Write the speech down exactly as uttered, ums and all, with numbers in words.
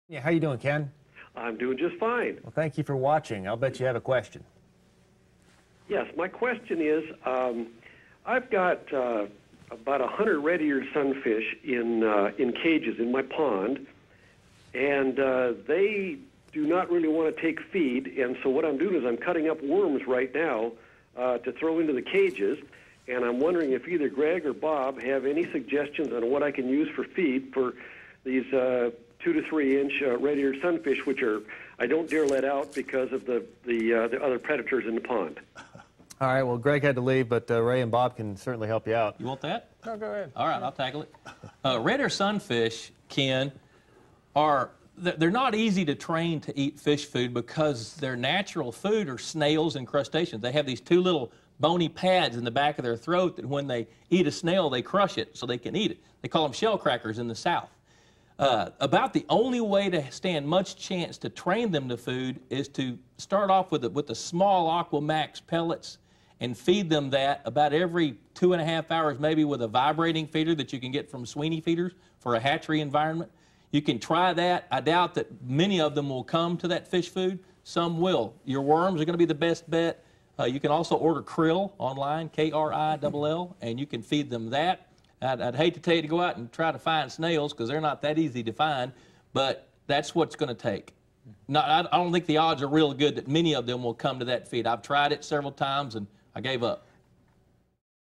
Yeah, how you doing, Ken? I'm doing just fine. Well, thank you for watching. I'll bet you have a question. Yes, my question is, um, I've got uh, about a hundred red-eared sunfish in uh, in cages in my pond, and uh, they do not really want to take feed. And so what I'm doing is I'm cutting up worms right now uh, to throw into the cages. And I'm wondering if either Greg or Bob have any suggestions on what I can use for feed for these uh, two to three inch uh, red-eared sunfish, which are I don't dare let out because of the the, uh, the other predators in the pond. All right, well, Greg had to leave, but uh, Ray and Bob can certainly help you out. You want that? No, go ahead. All right, I'll tackle it. Uh, red-eared sunfish, Ken, are they're not easy to train to eat fish food because their natural food are snails and crustaceans. They have these two little bony pads in the back of their throat that when they eat a snail, they crush it so they can eat it. They call them shell crackers in the South. Uh, about the only way to stand much chance to train them to food is to start off with the, with the small Aquamax pellets and feed them that about every two and a half hours, maybe with a vibrating feeder that you can get from Sweeney feeders for a hatchery environment. You can try that. I doubt that many of them will come to that fish food. Some will. Your worms are going to be the best bet. Uh, you can also order krill online, K R I L L, and you can feed them that. I'd, I'd hate to tell you to go out and try to find snails because they're not that easy to find, but that's what's going to take. Not, I, I don't think the odds are real good that many of them will come to that feed. I've tried it several times, and I gave up.